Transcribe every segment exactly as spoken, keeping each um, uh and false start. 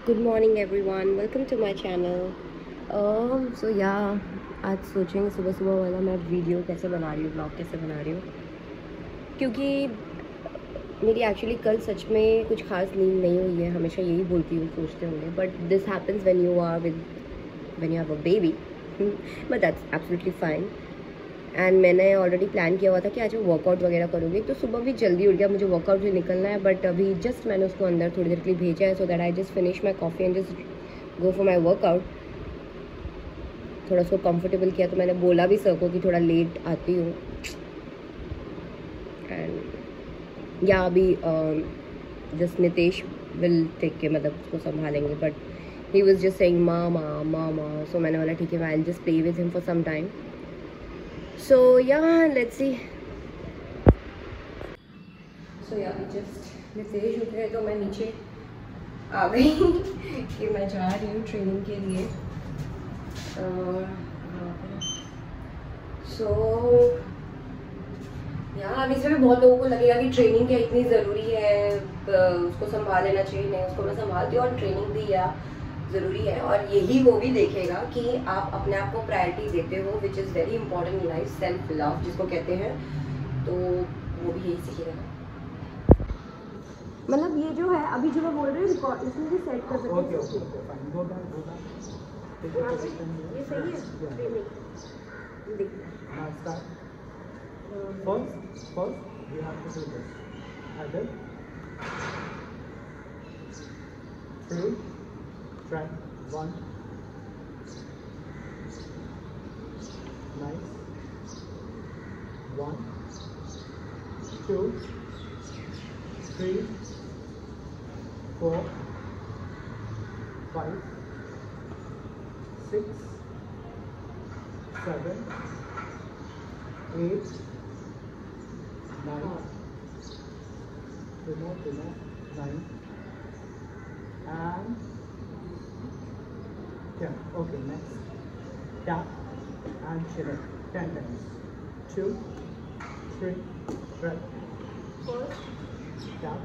Good morning everyone, welcome to my channel. So या आज सोचेंगे सुबह सुबह वाला मैं वीडियो कैसे बना रही हूँ, ब्लॉग कैसे बना रही हूँ, क्योंकि मेरी एक्चुअली कल सच में कुछ खास नींद नहीं हुई है। हमेशा यही बोलती हूँ, सोचते होंगे, but this happens when you are with when you have a baby, but that's absolutely fine. And मैंने ऑलरेडी प्लान किया हुआ था कि आज मैं वर्कआउट वगैरह करूँगी, तो सुबह भी जल्दी उठ गया, मुझे वर्कआउट भी निकलना है। बट अभी जस्ट मैंने उसको अंदर थोड़ी देर के लिए भेजा है, so that I just finish my coffee and just go for my workout. थोड़ा उसको कंफर्टेबल किया, तो मैंने बोला भी सर को कि थोड़ा लेट आती हूँ। एंड या अभी जस्ट नितेश विल टेक के, मतलब उसको संभालेंगे, but he was just saying मामा मामा, सो मैंने बोला ठीक है, I will just play with him for some time. So yeah, let's see. So yeah, we just Nitesh उठे तो मैं नीचे आ गई कि मैं जा रही हूँ ट्रेनिंग के लिए। सो यार अभी से भी बहुत लोगों को लगेगा कि ट्रेनिंग क्या इतनी ज़रूरी है, उसको संभाल लेना चाहिए। नहीं, उसको मैं संभालती हूँ और ट्रेनिंग भी या ज़रूरी है, और यही वो भी देखेगा कि आप अपने आप को प्रायोरिटी देते हो, which is very important in life, self love जिसको कहते हैं, तो वो भी यही सीखेगा। मतलब ये जो है अभी जो मैं बोल रही हूँ इसमें भी सेट कर सकते हैं। ये सही है। First, first we have to do this. Adel, three, try one, nice, one, two, three, four, five, six, seven, eight, nine, two more, two more, nine, and ten. Okay, next. Tap and shake ten times. Two, three, right. First, Tap.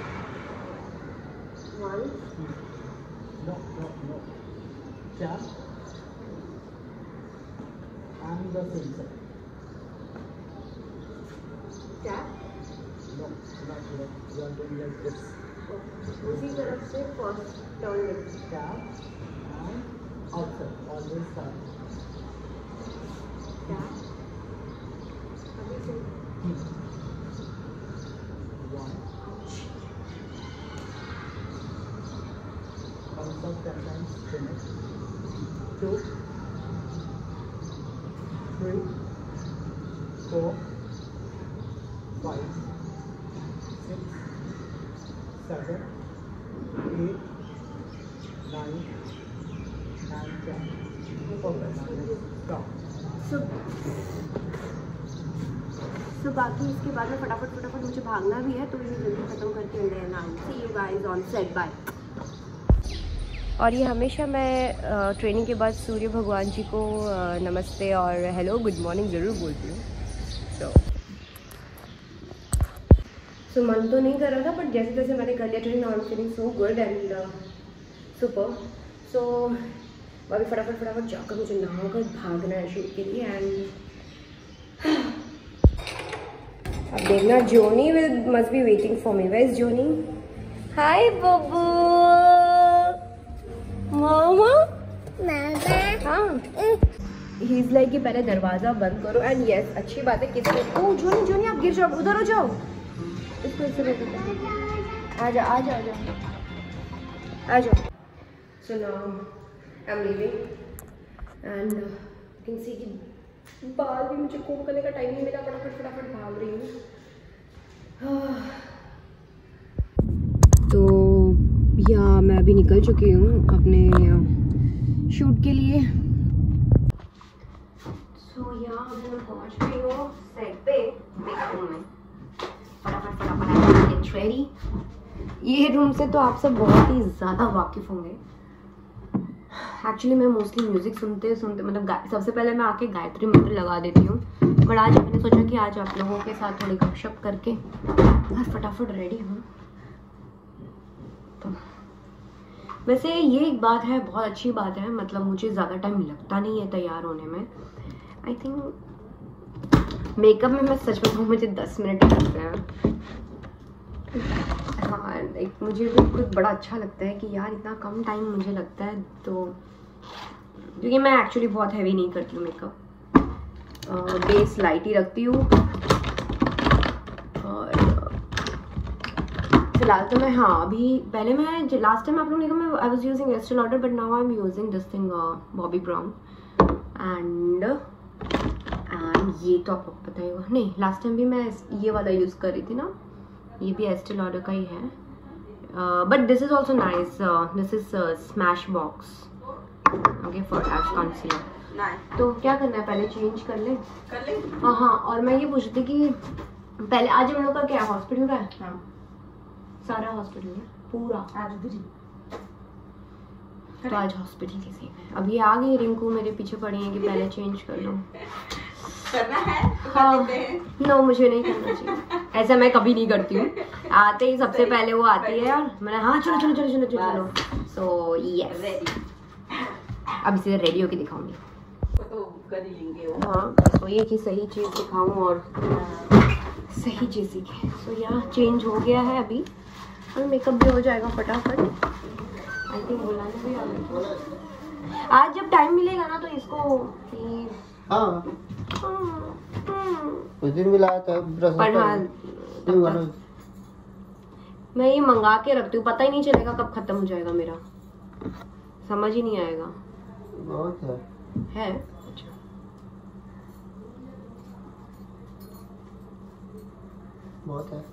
one, No, no, no. Tap. And the same side. tap, No, not like you are doing like this. उसी तरफ से first turn में Tap and outside. Always tap. tap, अभी से One. Counts out ten times. Finish. Two. Three. Four. Five. Six. Seven. Eight. Nine. And ten. Okay, now let's stop. सो सो बाकी इसके बाद में फटाफट फटाफट मुझे भागना भी है, तो ये जल्दी ख़त्म करके and I see you guys on set bye. और ये हमेशा मैं ट्रेनिंग के बाद सूर्य भगवान जी को uh, नमस्ते और हेलो गुड मॉर्निंग ज़रूर बोलती हूँ। सो सो मन तो नहीं कर रहा था, बट जैसे जैसे मैंने कर लिया training, I am feeling so good and super. So अभी फटाफट फटाफट जाकर मुझे नहाकर भागना है शूट के लिए। एंड अब देखना, Johnny will must be waiting for me. Where is Johnny? Hi Babbu, मामा हाँ, ही इज लाइक कि पहले दरवाज़ा बंद करो। एंड यस, अच्छी बात है। किसी ओ जोनी जोनी आप गिर जाओ, उधर हो जाओ, इसको इससे रोको। आ जाओ आ जाओ आ जाओ आ जाओ। So now I am leaving and you can see कि बाल भी मुझे कोम करने का टाइम नहीं मिला, फटाफट फटाफट भाग रही हूँ। तो या मैं अभी निकल चुकी हूँ अपने शूट के लिए। सो या अभी मैं पहुँच गई हूँ सेट पे, मेकअप रूम में। फटाफट फटाफट गेट रेडी। ये रूम से तो आप सब बहुत ही ज़्यादा वाकिफ़ होंगे। एक्चुअली मैं मोस्टली म्यूज़िक सुनते सुनते मतलब सबसे पहले मैं आके गायत्री मंत्र लगा देती हूँ, बट आज मैंने सोचा कि आज आप लोगों के साथ थोड़ी गपशप करके बस फटाफट रेडी हूँ। तो वैसे ये एक बात है, बहुत अच्छी बात है, मतलब मुझे ज़्यादा टाइम लगता नहीं है तैयार होने में। आई थिंक मेकअप में मैं सच बताऊँ मुझे दस मिनट ही लगते हैं। हाँ, एक मुझे भी खुद बड़ा अच्छा लगता है कि यार इतना कम टाइम मुझे लगता है, तो क्योंकि मैं एक्चुअली बहुत हैवी नहीं करती हूँ मेकअप, बेस लाइट ही रखती हूँ। और फिलहाल तो मैं, हाँ अभी पहले मैं लास्ट टाइम आप लोगों ने कहा मैं I was using Estee Lauder, but now I am using this thing Bobbi Brown and and ये तो आपको पता ही होगा, नहीं लास्ट टाइम भी मैं ये वाला यूज़ कर रही थी ना, ये भी एस्टे लॉडर का ही है, but this is also nice, this is Smashbox okay for ash concealer. तो क्या करना है, पहले चेंज कर ले कर ले हाँ हाँ। और मैं ये पूछ रही थी कि पहले आज हम लोग का क्या हॉस्पिटल का है? हाँ। सारा हॉस्पिटल है पूरा आज भी, तो आज हॉस्पिटल के सीन है। अब ये आ गई रिंकू मेरे पीछे पड़ी है कि पहले चेंज कर लो। करना है तो कर हाँ, देते हैं। नो मुझे नहीं करना चाहिए, ऐसा मैं कभी नहीं करती हूँ। आते ही सबसे पहले वो आती है और मैंने हाँ चलो चलो चलो चलो चलो चलो सो यस, अब इसे रेडी होके दिखाऊंगी तो कर ही लेंगे वो। हाँ तो ये कि सही चीज़ दिखाऊँ और सही चीज़ सीखे। सो यहाँ चेंज हो गया है अभी और मेकअप भी हो जाएगा फटाफट। आई थिंक बुलाने भी आ गए। आज जब टाइम मिलेगा ना तो इसको प्लीज। हाँ उस दिन भी लाया था ब्रश, पर हाँ मैं ये मंगा के रखती हूँ, पता ही नहीं चलेगा कब खत्म हो जाएगा मेरा, समझ ही नहीं आएगा। बहुत है है बहुत है,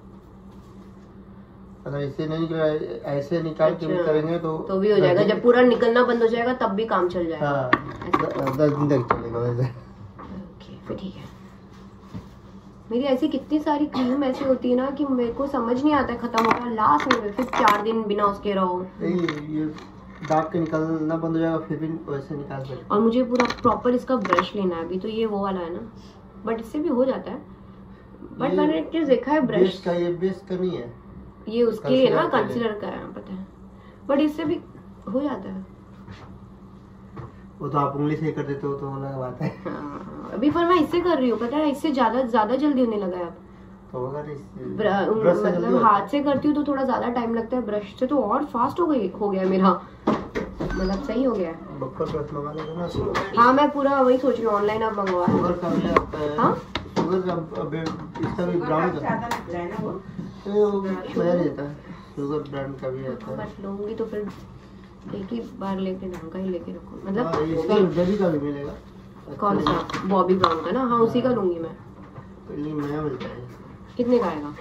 अगर इसे नहीं निकला ऐसे निकाल के भी करेंगे तो तो भी हो जाएगा, जब पूरा निकलना बंद हो जाएगा तब भी काम चल जाएगा। हाँ, दस दिन तक चलेगा वैसे। ओके फिर ठीक है। मेरी ऐसी कितनी सारी क्रीम ऐसी होती है ना कि मेरे को समझ नहीं आता है खत्म हो गया लास्ट में, फिर चार दिन बिना उसके रहो। ये दाग के निकलना बंद हो जाएगा फिर भी वैसे निकाल सकते। और मुझे पूरा प्रॉपर इसका ब्रश लेना है, अभी तो ये वो वाला है ना, बट इससे भी हो जाता है। बट मैंने एक चीज देखा है ब्रश का, ये बेस का नहीं है, ये उसके लिए ना कंसीलर का है पता है, बट इससे भी हो जाता है। वो तो आप उंगली से कर देते हो तो अलग बात है। हाँ, अभी पर मैं इससे कर रही हूँ पता है, इससे ज्यादा ज्यादा जल्दी होने लगा है अब। तो अगर इस मतलब हाथ से करती हूँ तो थोड़ा ज्यादा टाइम लगता है, ब्रश से तो और फास्ट हो गई हो गया मेरा, मतलब सही हो गया है। बक्कर ब्रश मंगा लेना ना। हाँ मैं पूरा वही सोच रही हूँ ऑनलाइन अब मंगवा। शुगर का भी आता है। हाँ शुगर का अब इसका भी ब्राउन का है ना, वो तो बढ़िया रहता है। शुगर ब्रांड का भी आता है। बट लूंगी तो फिर एक ही बार लेके ढंग का ही लेके रखूँ, मतलब हाँ, इसका बेबी का भी मिलेगा। कौन सा? बॉबी ब्राउन का ना, हाँ उसी का लूंगी मैं। पहले नया मिलता है। कितने का आएगा?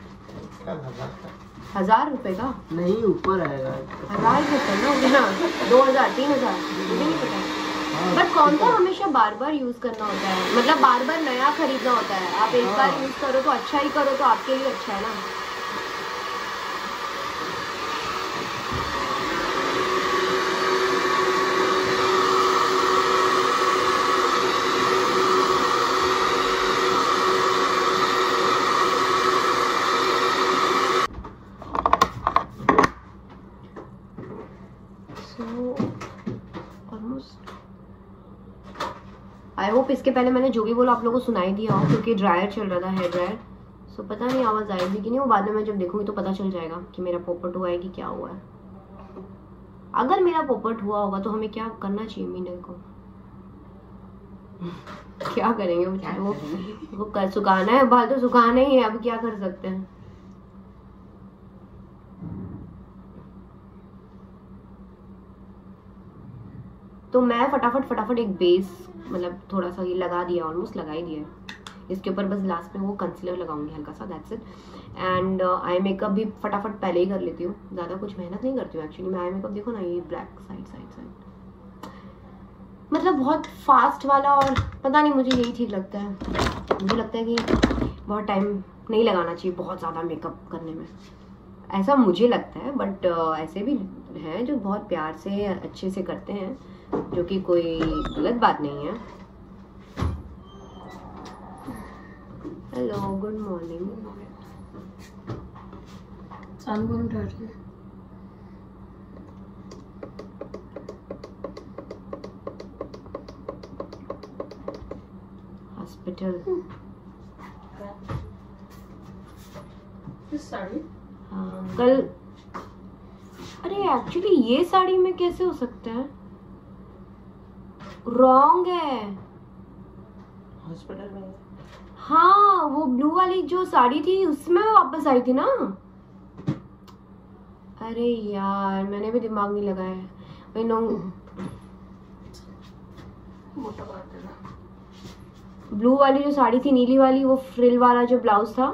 हजार रुपए का? नहीं ऊपर आएगा। हजार रुपए ना ना दो हजार तीन हजार मुझे नहीं पता। बट कौन सा हमेशा बार बार यूज करना होता है, मतलब बार बार नया खरीदना होता है। आप एक बार यूज करो तो अच्छा ही करो तो आपके लिए अच्छा है ना। आई होप इसके पहले मैंने जो भी बोला आप लोगों को सुनाई दिया हो, क्योंकि ड्रायर चल रहा था, हेयर ड्रायर। सो पता नहीं आवाज़ आएगी कि नहीं, वो बाद में मैं जब देखूंगी तो पता चल जाएगा कि मेरा पोपट हुआ है कि क्या हुआ है। अगर मेरा पोपट हुआ होगा तो हमें क्या करना चाहिए मीना को? क्या करेंगे बेचारे, वो वो कर सुखाना है, बाल तो सुखाना ही है, अब क्या कर सकते हैं। तो मैं फटाफट फटाफट एक बेस मतलब थोड़ा सा ये लगा दिया, ऑलमोस्ट लगा ही दिया है। इसके ऊपर बस लास्ट में वो कंसीलर लगाऊंगी हल्का सा, that's it. And I makeup भी फटाफट पहले ही कर लेती हूँ, ज़्यादा कुछ मेहनत नहीं करती हूँ एक्चुअली। मैं आई मेकअप देखो ना, ये ब्लैक साइड साइड साइड, मतलब बहुत फास्ट वाला, और पता नहीं मुझे यही ठीक लगता है। मुझे लगता है कि बहुत टाइम नहीं लगाना चाहिए बहुत ज़्यादा मेकअप करने में, ऐसा मुझे लगता है। बट uh, ऐसे भी हैं जो बहुत प्यार से अच्छे से करते हैं, जो कि कोई गलत बात नहीं है। Hello good morning. हॉस्पिटल। इस साड़ी हाँ कल, अरे एक्चुअली ये साड़ी में कैसे हो सकता है, रॉन्ग है। हॉस्पिटल में हाँ वो ब्लू वाली जो साड़ी थी उसमें वापस आई थी ना। अरे यार मैंने भी दिमाग नहीं लगाया है। आई नो मोटा बात है ना। ब्लू वाली जो साड़ी थी, नीली वाली, वो फ्रिल वाला जो ब्लाउज था,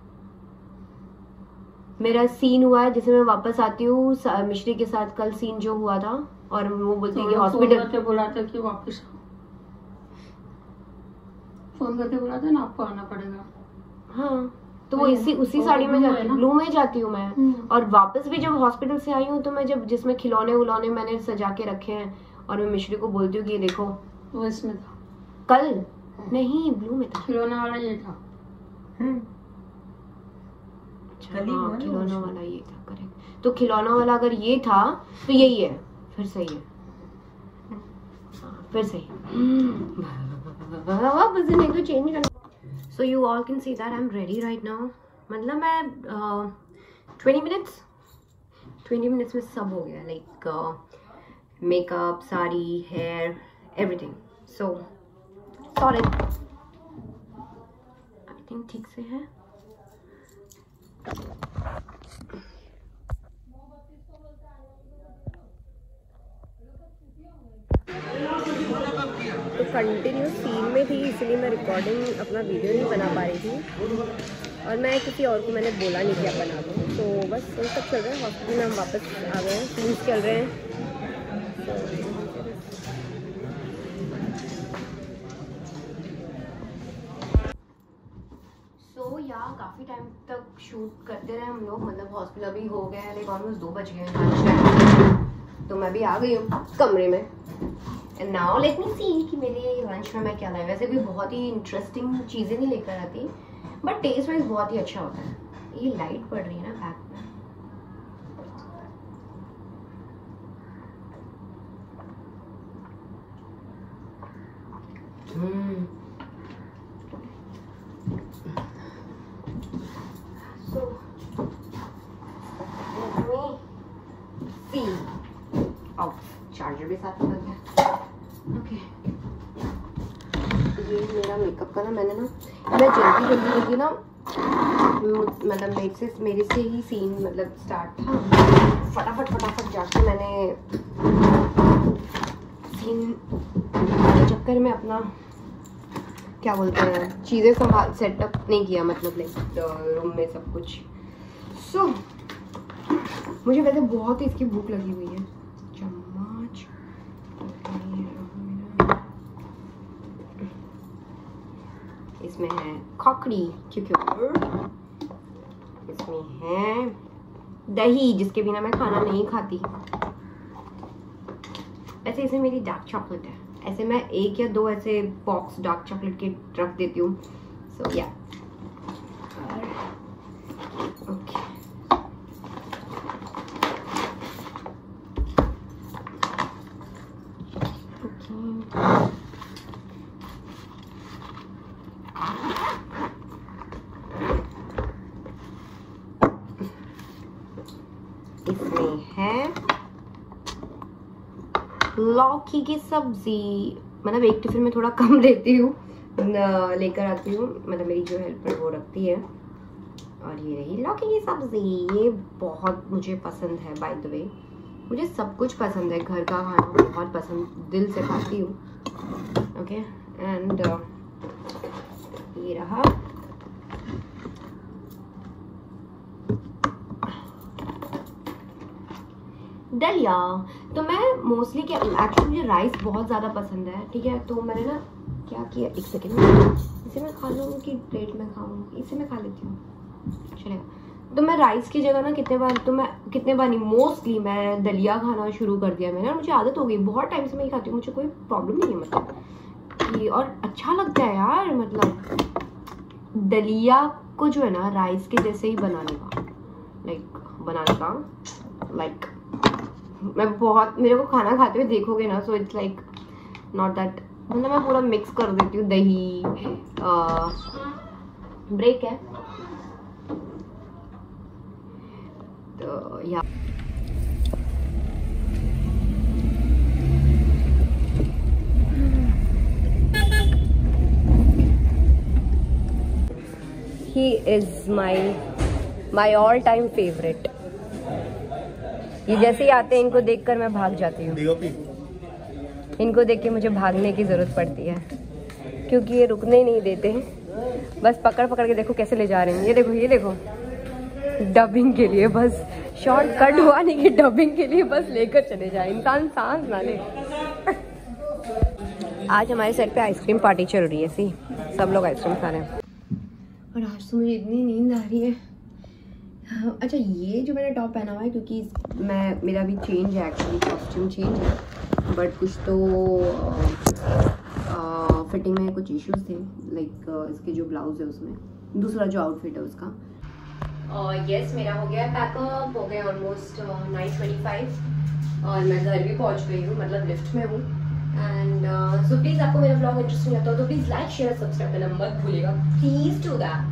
मेरा सीन हुआ है जिसमें मैं वापस आती हूँ मिश्री के साथ। कल सीन जो हुआ था और वो बोलती है कि हॉस्पिटल बुलाते कि वापस फोन करके बुलाते ना, आपको आना पड़ेगा। हाँ तो वो इसी उसी साड़ी में जाती हूँ, ब्लू में जाती हूँ मैं। और वापस भी जब हॉस्पिटल से आई हूँ तो मैं जब जिसमें खिलौने उलौने मैंने सजा के रखे हैं और मैं मिश्री को बोलती हूँ कि ये देखो, वो इसमें था कल नहीं ब्लू में था, खिलौना वाला ये था। अच्छा हाँ खिलौना वाला ये था, करेक्ट। तो खिलौना वाला अगर ये था तो यही है, फिर सही है। हाँ फिर सही वापस नहीं को चेंज करना। So you all can see that I am ready right now. मतलब मैं ट्वेंटी मिनट्स ट्वेंटी मिनट्स में सब हो गया, like makeup, sari, hair, everything. So solid, I think ठीक से है। तो कंटिन्यू सीन में थी इसलिए मैं रिकॉर्डिंग अपना वीडियो नहीं बना पा रही थी और मैं किसी और को मैंने बोला नहीं कि आप बना दो। तो बस वो सब चल रहा है। हॉस्पिटल में हम वापस आ गए हैं, सीन्स चल रहे हैं। सो या काफ़ी टाइम तक शूट करते रहे हम लोग। मतलब हॉस्पिटल अभी हो गया है, लाइक ऑलमोस्ट दो बज गए हैं, तो मैं भी आ गई हूँ कमरे में। And now let me see कि मेरे लंच में मैं क्या लाया। वैसे कोई बहुत ही इंटरेस्टिंग चीज़ें नहीं लेकर आती, बट टेस्ट वाइज बहुत ही अच्छा होता है। ये लाइट पड़ रही है ना बैक में। हम्म सो सी और चार्जर भी साथ में गया। ओके ये मेरा मेकअप का ना, मैंने ना मैं जल्दी जल्दी जल्दी ना मतलब मेरे से मेरे से ही सीन मतलब स्टार्ट था। फटाफट फटाफट जाके मैंने सीन के चक्कर में अपना क्या बोलते हैं चीज़ें संभाल सेटअप नहीं किया, मतलब लाइक रूम में सब कुछ। सो so, मुझे वैसे बहुत ही इसकी भूख लगी हुई है। चम्मच इसमें है खोखड़ी क्यूक्यूबर, इसमें है दही जिसके बिना मैं खाना नहीं खाती। ऐसे इसमें मेरी डार्क चॉकलेट है। ऐसे मैं एक या दो ऐसे बॉक्स डार्क चॉकलेट के रख देती हूँ। सो या ओके इसमें है लौकी की सब्जी। मतलब एक टिफिन में थोड़ा कम देती हूँ, लेकर आती हूँ। मतलब मेरी जो हेल्पर वो रखती है। और ये रही लौकी की सब्जी। ये बहुत मुझे पसंद है बाय द वे। मुझे सब कुछ पसंद है, घर का खाना बहुत पसंद, दिल से खाती हूँ। ओके एंड ये रहा दलिया। तो मैं मोस्टली क्या एक्चुअली मुझे राइस बहुत ज़्यादा पसंद है, ठीक है। तो मैंने ना क्या किया, एक सेकेंड इसे मैं खा लूँ कि प्लेट में खाऊँ, इसे मैं खा लेती हूँ चलेगा। तो मैं राइस की जगह ना कितने बार तो मैं कितने बार नहीं मोस्टली मैं दलिया खाना शुरू कर दिया मैंने। मुझे आदत हो गई, बहुत टाइम से मैं ही खाती हूँ, मुझे कोई प्रॉब्लम नहीं है मतलब कि, और अच्छा लगता है यार। मतलब दलिया को जो है ना राइस के जैसे ही बनाने का लाइक बनाने का लाइक मैं बहुत, मेरे को खाना खाते हुए देखोगे ना, so it's like not that मतलब मैं पूरा मिक्स कर देती हूँ दही। ब्रेक है तो या he is my my all time favourite. ये जैसे ही आते हैं इनको देखकर मैं भाग जाती हूँ। इनको देख के मुझे भागने की ज़रूरत पड़ती है क्योंकि ये रुकने ही नहीं देते हैं। बस पकड़ पकड़ के देखो कैसे ले जा रहे हैं। ये देखो ये देखो, डबिंग के लिए बस शॉर्टकट हुआ नहीं कि डबिंग के लिए बस लेकर चले जाए, इंसान सांस ना ले। आज हमारे साइड पे आइसक्रीम पार्टी चल रही है, सी सब लोग आइसक्रीम खा रहे हैं। और आज तो मुझे इतनी नींद आ रही है। अच्छा ये जो मैंने टॉप पहना हुआ है क्योंकि मैं मेरा भी चेंज है, एक्चुअली कॉस्ट्यूम चेंज है, बट कुछ तो फिटिंग में कुछ इश्यूज थे, लाइक इसके जो ब्लाउज है उसमें, दूसरा जो आउटफिट है उसका। और uh, यस yes, मेरा हो गया पैकअप, हो गया ऑलमोस्ट नाइन ट्वेंटी फाइव और मैं घर भी पहुंच गई हूँ, मतलब लिफ्ट में हूँ। एंड सो प्लीज़ आपको मेरा ब्लॉग इंटरेस्टिंग लगता हो तो प्लीज़ लाइक शेयर सब्सक्राइब करना मत भूलिएगा, प्लीज़ डू दैट।